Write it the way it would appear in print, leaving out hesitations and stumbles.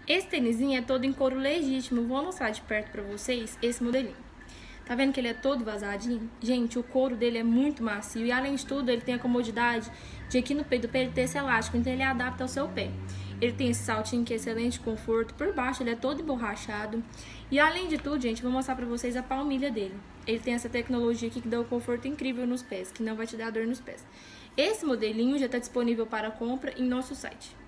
Esse tênisinho é todo em couro legítimo. Vou mostrar de perto pra vocês esse modelinho. Tá vendo que ele é todo vazadinho? Gente, o couro dele é muito macio e, além de tudo, ele tem a comodidade de aqui no peito do pé ele ter esse elástico, então ele adapta ao seu pé. Ele tem esse saltinho que é excelente conforto. Por baixo ele é todo emborrachado. E, além de tudo, gente, vou mostrar pra vocês a palmilha dele. Ele tem essa tecnologia aqui que dá um conforto incrível nos pés, que não vai te dar dor nos pés. Esse modelinho já está disponível para compra em nosso site.